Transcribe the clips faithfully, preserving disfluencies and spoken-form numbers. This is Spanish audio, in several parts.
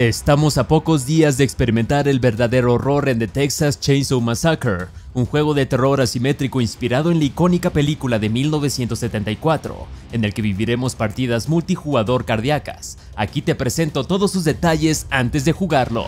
Estamos a pocos días de experimentar el verdadero horror en The Texas Chainsaw Massacre, un juego de terror asimétrico inspirado en la icónica película de mil novecientos setenta y cuatro, en el que viviremos partidas multijugador cardíacas. Aquí te presento todos sus detalles antes de jugarlo.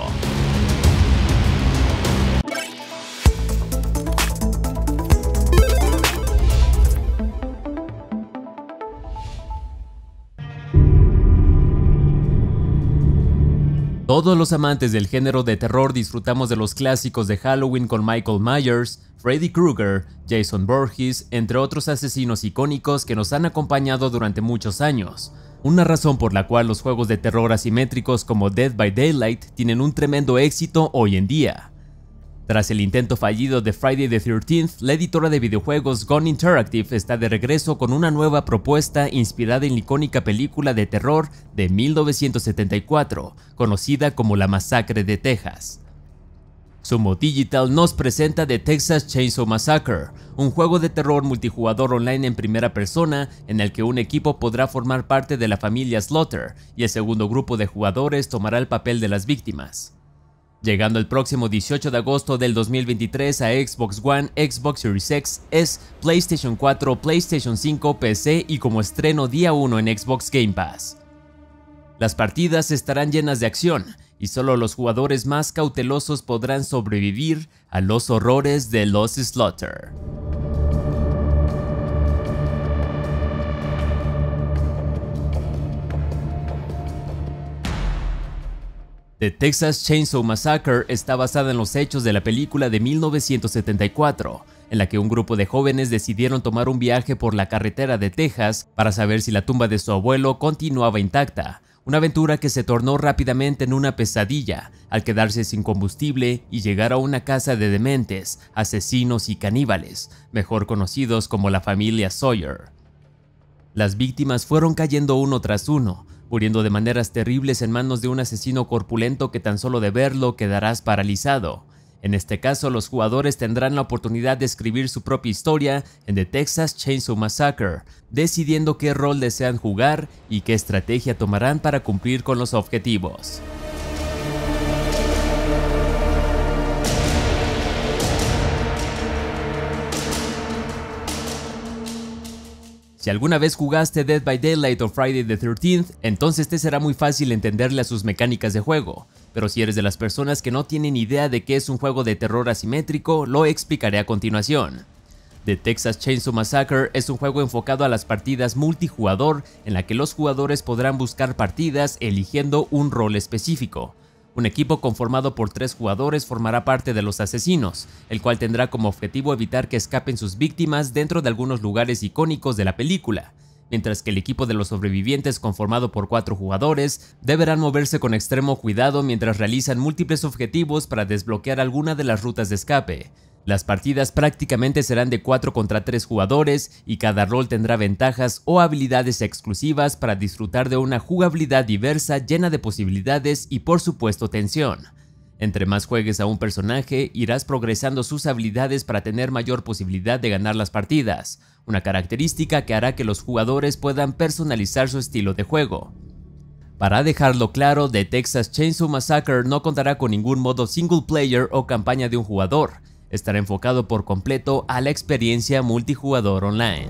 Todos los amantes del género de terror disfrutamos de los clásicos de Halloween con Michael Myers, Freddy Krueger, Jason Voorhees, entre otros asesinos icónicos que nos han acompañado durante muchos años. Una razón por la cual los juegos de terror asimétricos como Dead by Daylight tienen un tremendo éxito hoy en día. Tras el intento fallido de Friday the thirteenth, la editora de videojuegos Gone Interactive está de regreso con una nueva propuesta inspirada en la icónica película de terror de mil novecientos setenta y cuatro, conocida como La Masacre de Texas. Sumo Digital nos presenta The Texas Chainsaw Massacre, un juego de terror multijugador online en primera persona en el que un equipo podrá formar parte de la familia Slaughter y el segundo grupo de jugadores tomará el papel de las víctimas. Llegando el próximo dieciocho de agosto del dos mil veintitrés a Xbox One, Xbox Series X, S, PlayStation cuatro, PlayStation cinco, P C y como estreno día uno en Xbox Game Pass. Las partidas estarán llenas de acción y solo los jugadores más cautelosos podrán sobrevivir a los horrores de los Slaughter. The Texas Chainsaw Massacre está basada en los hechos de la película de mil novecientos setenta y cuatro, en la que un grupo de jóvenes decidieron tomar un viaje por la carretera de Texas para saber si la tumba de su abuelo continuaba intacta, una aventura que se tornó rápidamente en una pesadilla al quedarse sin combustible y llegar a una casa de dementes, asesinos y caníbales, mejor conocidos como la familia Sawyer. Las víctimas fueron cayendo uno tras uno, muriendo de maneras terribles en manos de un asesino corpulento que tan solo de verlo quedarás paralizado. En este caso, los jugadores tendrán la oportunidad de escribir su propia historia en The Texas Chainsaw Massacre, decidiendo qué rol desean jugar y qué estrategia tomarán para cumplir con los objetivos. Si alguna vez jugaste Dead by Daylight o Friday the thirteenth, entonces te será muy fácil entenderle a sus mecánicas de juego, pero si eres de las personas que no tienen idea de qué es un juego de terror asimétrico, lo explicaré a continuación. The Texas Chainsaw Massacre es un juego enfocado a las partidas multijugador en la que los jugadores podrán buscar partidas eligiendo un rol específico. Un equipo conformado por tres jugadores formará parte de los asesinos, el cual tendrá como objetivo evitar que escapen sus víctimas dentro de algunos lugares icónicos de la película, mientras que el equipo de los sobrevivientes conformado por cuatro jugadores deberán moverse con extremo cuidado mientras realizan múltiples objetivos para desbloquear alguna de las rutas de escape. Las partidas prácticamente serán de cuatro contra tres jugadores y cada rol tendrá ventajas o habilidades exclusivas para disfrutar de una jugabilidad diversa llena de posibilidades y por supuesto tensión. Entre más juegues a un personaje, irás progresando sus habilidades para tener mayor posibilidad de ganar las partidas, una característica que hará que los jugadores puedan personalizar su estilo de juego. Para dejarlo claro, The Texas Chainsaw Massacre no contará con ningún modo single player o campaña de un jugador. Estará enfocado por completo a la experiencia multijugador online.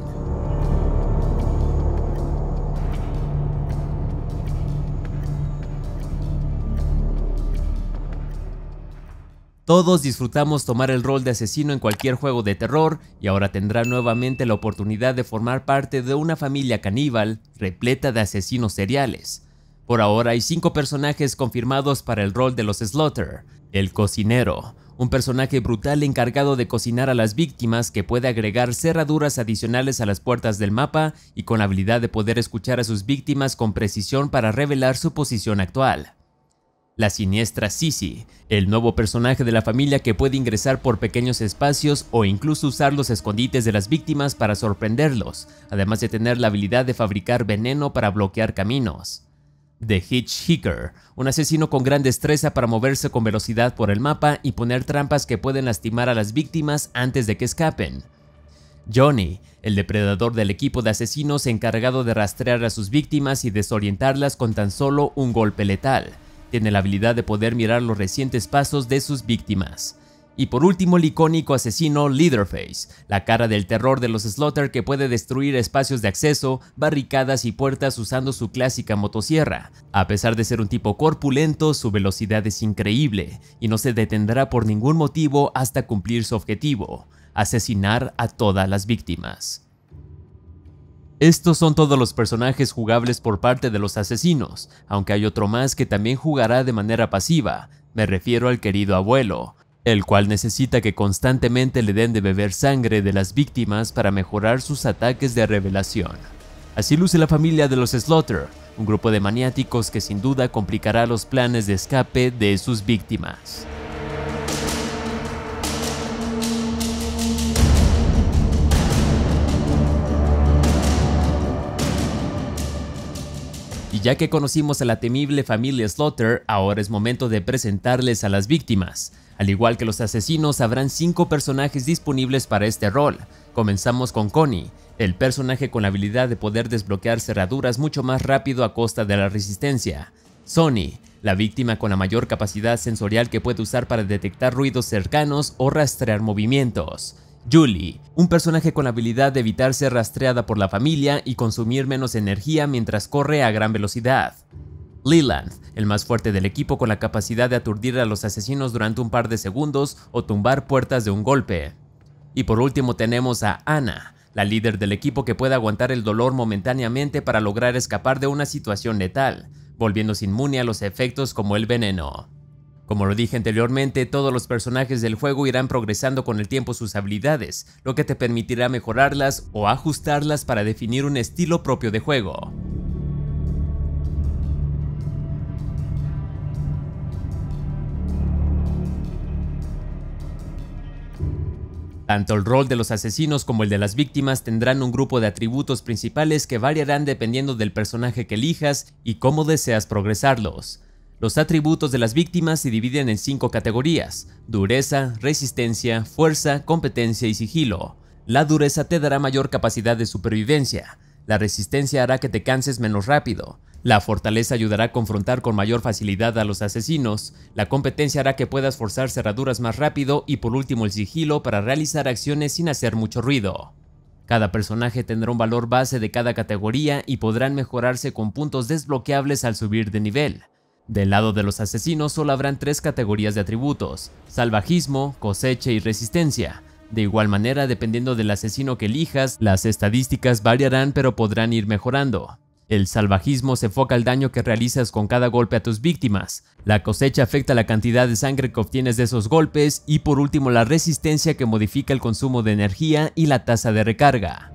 Todos disfrutamos tomar el rol de asesino en cualquier juego de terror y ahora tendrá nuevamente la oportunidad de formar parte de una familia caníbal repleta de asesinos seriales. Por ahora hay cinco personajes confirmados para el rol de los Slaughter. El cocinero, un personaje brutal encargado de cocinar a las víctimas que puede agregar cerraduras adicionales a las puertas del mapa y con la habilidad de poder escuchar a sus víctimas con precisión para revelar su posición actual. La siniestra Sissy, el nuevo personaje de la familia que puede ingresar por pequeños espacios o incluso usar los escondites de las víctimas para sorprenderlos, además de tener la habilidad de fabricar veneno para bloquear caminos. The Hitchhiker, un asesino con gran destreza para moverse con velocidad por el mapa y poner trampas que pueden lastimar a las víctimas antes de que escapen. Johnny, el depredador del equipo de asesinos encargado de rastrear a sus víctimas y desorientarlas con tan solo un golpe letal. tiene la habilidad de poder mirar los recientes pasos de sus víctimas. Y por último, el icónico asesino Leatherface, la cara del terror de los Slaughter que puede destruir espacios de acceso, barricadas y puertas usando su clásica motosierra. A pesar de ser un tipo corpulento, su velocidad es increíble y no se detendrá por ningún motivo hasta cumplir su objetivo: asesinar a todas las víctimas. Estos son todos los personajes jugables por parte de los asesinos, aunque hay otro más que también jugará de manera pasiva. Me refiero al querido abuelo, el cual necesita que constantemente le den de beber sangre de las víctimas para mejorar sus ataques de revelación. Así luce la familia de los Slaughter, un grupo de maniáticos que sin duda complicará los planes de escape de sus víctimas. Y ya que conocimos a la temible familia Slaughter, ahora es momento de presentarles a las víctimas. Al igual que los asesinos, habrán cinco personajes disponibles para este rol. Comenzamos con Connie, el personaje con la habilidad de poder desbloquear cerraduras mucho más rápido a costa de la resistencia. Sonny, la víctima con la mayor capacidad sensorial que puede usar para detectar ruidos cercanos o rastrear movimientos. Julie, un personaje con la habilidad de evitar ser rastreada por la familia y consumir menos energía mientras corre a gran velocidad. Leland, el más fuerte del equipo con la capacidad de aturdir a los asesinos durante un par de segundos o tumbar puertas de un golpe. Y por último tenemos a Anna, la líder del equipo que puede aguantar el dolor momentáneamente para lograr escapar de una situación letal, volviéndose inmune a los efectos como el veneno. Como lo dije anteriormente, todos los personajes del juego irán progresando con el tiempo sus habilidades, lo que te permitirá mejorarlas o ajustarlas para definir un estilo propio de juego. Tanto el rol de los asesinos como el de las víctimas tendrán un grupo de atributos principales que variarán dependiendo del personaje que elijas y cómo deseas progresarlos. Los atributos de las víctimas se dividen en cinco categorías: dureza, resistencia, fuerza, competencia y sigilo. La dureza te dará mayor capacidad de supervivencia. La resistencia hará que te canses menos rápido. La fortaleza ayudará a confrontar con mayor facilidad a los asesinos. La competencia hará que puedas forzar cerraduras más rápido y por último el sigilo para realizar acciones sin hacer mucho ruido. Cada personaje tendrá un valor base de cada categoría y podrán mejorarse con puntos desbloqueables al subir de nivel. Del lado de los asesinos solo habrán tres categorías de atributos: salvajismo, cosecha y resistencia. De igual manera, dependiendo del asesino que elijas, las estadísticas variarán pero podrán ir mejorando. El salvajismo se enfoca al daño que realizas con cada golpe a tus víctimas. La cosecha afecta la cantidad de sangre que obtienes de esos golpes y por último la resistencia, que modifica el consumo de energía y la tasa de recarga.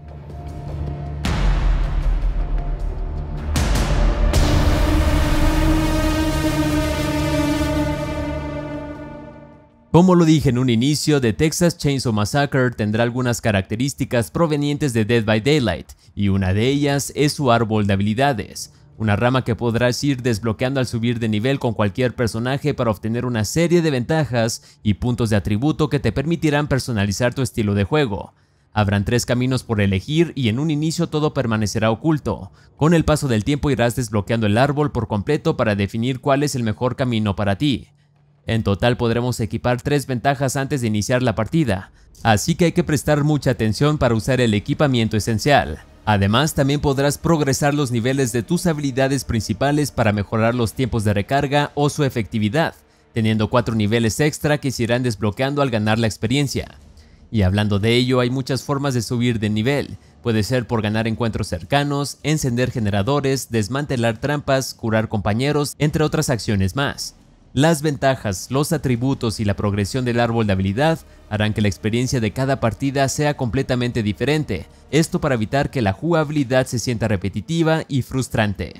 Como lo dije en un inicio, The Texas Chainsaw Massacre tendrá algunas características provenientes de Dead by Daylight, y una de ellas es su árbol de habilidades, una rama que podrás ir desbloqueando al subir de nivel con cualquier personaje para obtener una serie de ventajas y puntos de atributo que te permitirán personalizar tu estilo de juego. Habrán tres caminos por elegir y en un inicio todo permanecerá oculto. Con el paso del tiempo irás desbloqueando el árbol por completo para definir cuál es el mejor camino para ti. En total podremos equipar tres ventajas antes de iniciar la partida, así que hay que prestar mucha atención para usar el equipamiento esencial. Además, también podrás progresar los niveles de tus habilidades principales para mejorar los tiempos de recarga o su efectividad, teniendo cuatro niveles extra que se irán desbloqueando al ganar la experiencia. Y hablando de ello, hay muchas formas de subir de nivel. Puede ser por ganar encuentros cercanos, encender generadores, desmantelar trampas, curar compañeros, entre otras acciones más. Las ventajas, los atributos y la progresión del árbol de habilidad harán que la experiencia de cada partida sea completamente diferente, esto para evitar que la jugabilidad se sienta repetitiva y frustrante.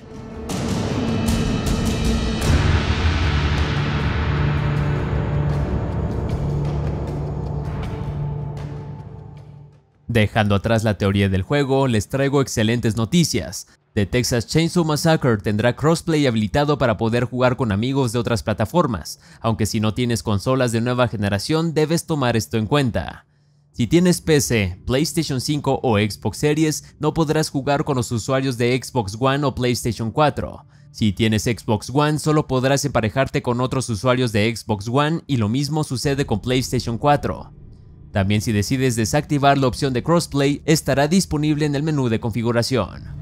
Dejando atrás la teoría del juego, les traigo excelentes noticias. The Texas Chainsaw Massacre tendrá crossplay habilitado para poder jugar con amigos de otras plataformas, aunque si no tienes consolas de nueva generación debes tomar esto en cuenta. Si tienes P C, PlayStation cinco o Xbox Series, no podrás jugar con los usuarios de Xbox One o PlayStation cuatro. Si tienes Xbox One, solo podrás emparejarte con otros usuarios de Xbox One y lo mismo sucede con PlayStation cuatro. También si decides desactivar la opción de crossplay, estará disponible en el menú de configuración.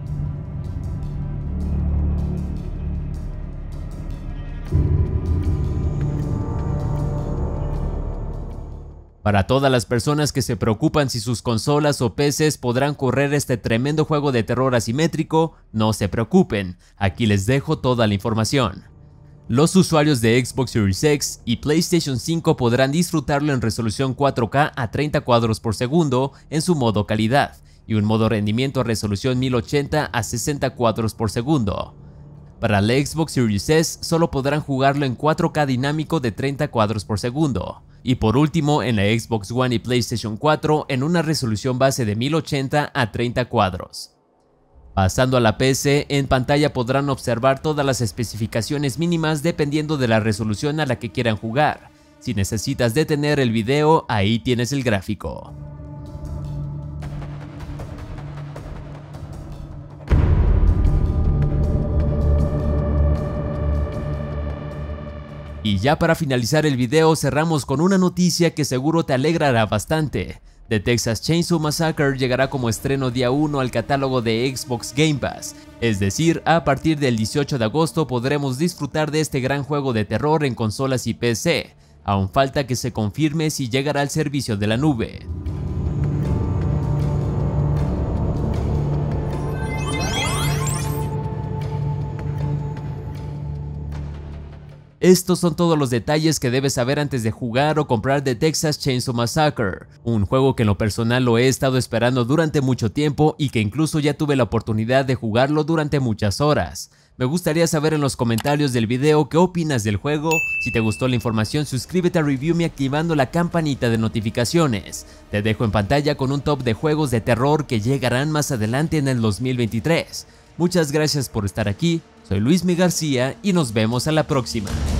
Para todas las personas que se preocupan si sus consolas o P Cs podrán correr este tremendo juego de terror asimétrico, no se preocupen, aquí les dejo toda la información. Los usuarios de Xbox Series X y PlayStation cinco podrán disfrutarlo en resolución cuatro K a treinta cuadros por segundo en su modo calidad y un modo rendimiento a resolución mil ochenta a sesenta cuadros por segundo. Para la Xbox Series S solo podrán jugarlo en cuatro K dinámico de treinta cuadros por segundo. Y por último, en la Xbox One y PlayStation cuatro en una resolución base de mil ochenta a treinta cuadros. Pasando a la P C, en pantalla podrán observar todas las especificaciones mínimas dependiendo de la resolución a la que quieran jugar. Si necesitas detener el video, ahí tienes el gráfico. Y ya para finalizar el video cerramos con una noticia que seguro te alegrará bastante. The Texas Chainsaw Massacre llegará como estreno día uno al catálogo de Xbox Game Pass, es decir, a partir del dieciocho de agosto podremos disfrutar de este gran juego de terror en consolas y P C. Aún falta que se confirme si llegará al servicio de la nube. Estos son todos los detalles que debes saber antes de jugar o comprar The Texas Chainsaw Massacre, un juego que en lo personal lo he estado esperando durante mucho tiempo y que incluso ya tuve la oportunidad de jugarlo durante muchas horas. Me gustaría saber en los comentarios del video qué opinas del juego. Si te gustó la información, suscríbete a Review Me activando la campanita de notificaciones. Te dejo en pantalla con un top de juegos de terror que llegarán más adelante en el dos mil veintitrés. Muchas gracias por estar aquí, soy Luismi García y nos vemos a la próxima.